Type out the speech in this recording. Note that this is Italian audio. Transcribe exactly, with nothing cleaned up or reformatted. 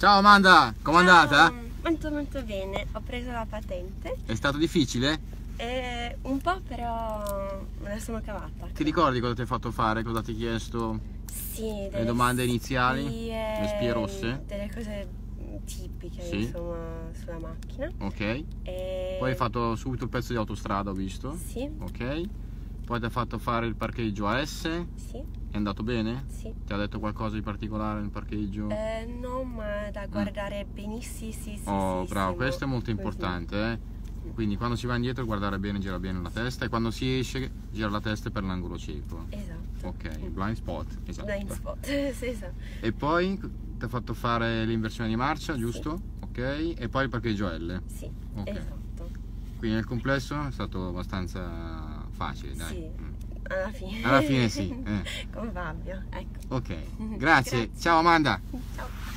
Ciao Amanda, com'è andata? Ciao. Molto molto bene, ho preso la patente. È stato difficile? Eh, un po', però me la sono cavata. Ti ricordi cosa ti ha fatto fare? Cosa ti ha chiesto? Sì, Le delle domande iniziali? spie, Le spie rosse? delle cose tipiche, Sì. insomma, sulla macchina. Ok. E... Poi hai fatto subito il pezzo di autostrada, ho visto. Sì. Ok. Poi ti ha fatto fare il parcheggio A S. Sì. È andato bene? Sì. Ti ha detto qualcosa di particolare nel parcheggio? Eh, no, ma da guardare mm. benissimo. Sì, sì, oh, sì, bravo, sì, questo è molto importante, eh? Quindi quando si va indietro guardare bene, gira bene la testa, e quando si esce gira la testa per l'angolo cieco. Esatto. Ok, blind spot, esatto. Blind spot, sì, esatto. E poi ti ha fatto fare l'inversione di marcia, giusto? Sì. Ok, e poi il parcheggio L. Sì, okay. Esatto. Quindi nel complesso è stato abbastanza facile, dai. Sì, alla fine. Alla fine sì. Eh. Con Fabio, ecco. Ok, grazie. Grazie. Ciao Amanda. Ciao.